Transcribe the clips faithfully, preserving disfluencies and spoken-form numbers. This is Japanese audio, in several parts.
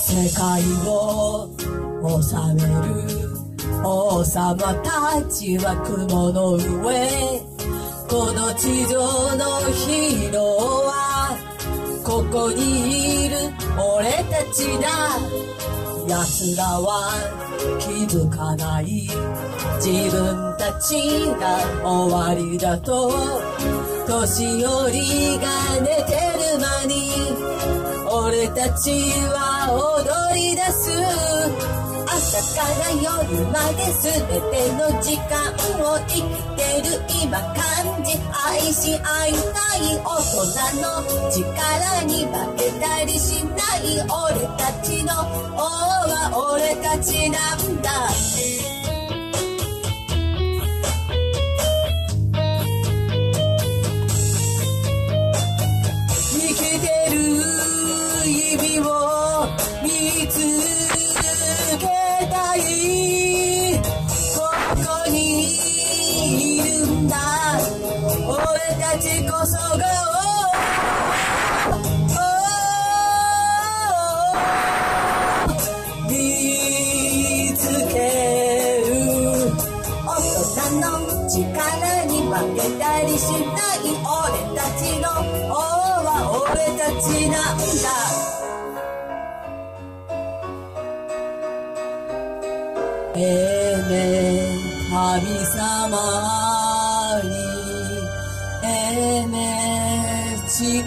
世界を治める王様たちは雲の上、この地上のヒーローはここにいる俺たちだ。奴らは気づかない、自分たちが終わりだと。年寄りが寝てる間に俺たちは踊り出す。朝から夜まで全ての時間を生きてる今感じ、愛し合いたい大人の力に負けたりしない。俺たちの王は俺たちなんだ。生きてる意味を見つけたい、ここにいるんだ。俺たちこそが見つける。大人の力に負けたりしない。俺たちの王は俺たちなんだ。えめ神様にえめ誓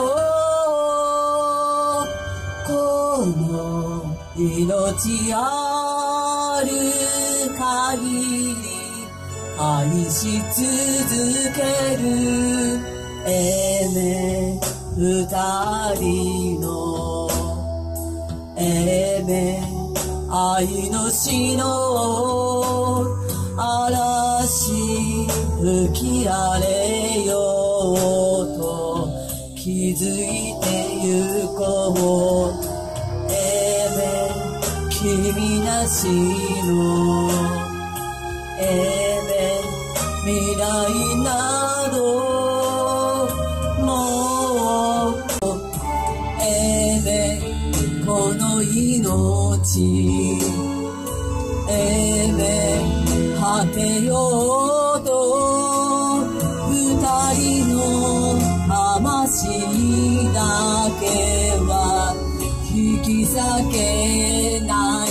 おう、この命ある限り愛し続ける。えめ二人のえめ愛の死の嵐吹き荒れようと気づいてゆこう。えめ君なしのえめ未来などもうえめこの命えめ果てようと二人の魂だけは引き裂けない。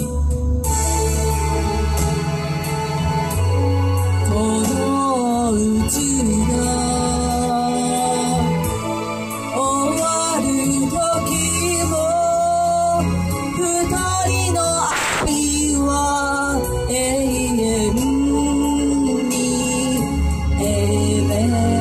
この宇宙が終わる時も二人の愛は永遠に永遠